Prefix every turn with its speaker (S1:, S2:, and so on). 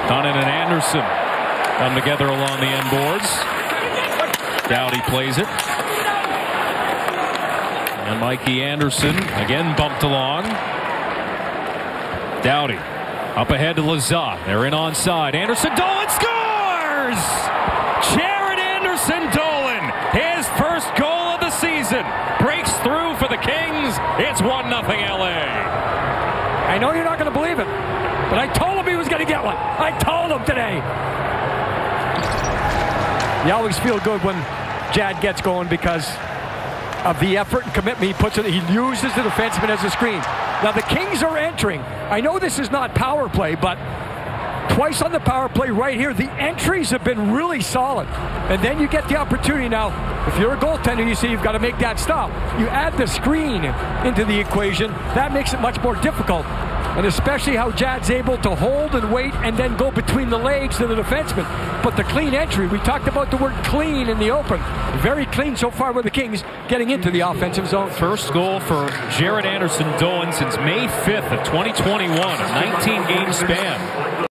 S1: Dunn and Anderson come together along the end boards. Doughty plays it. And Mikey Anderson again bumped along. Doughty up ahead to Lizotte. They're in onside. Anderson-Dolan scores! Jaret Anderson-Dolan, his first goal of the season, breaks through for the Kings. It's 1-0 LA.
S2: I know you're not going to believe it, but I told him he was going to get one. I told him today. You always feel good when Jad gets going because of the effort and commitment he puts in. He uses the defenseman as a screen. Now the Kings are entering. I know this is not power play, but twice on the power play right here, the entries have been really solid. And then you get the opportunity now. If you're a goaltender, you see you've got to make that stop. You add the screen into the equation. That makes it much more difficult. And especially how Jad's able to hold and wait and then go between the legs to the defenseman. But the clean entry, we talked about the word clean in the open. Very clean so far with the Kings getting into the offensive zone.
S1: First goal for Jaret Anderson-Dolan since May 5th of 2021, a 19-game span.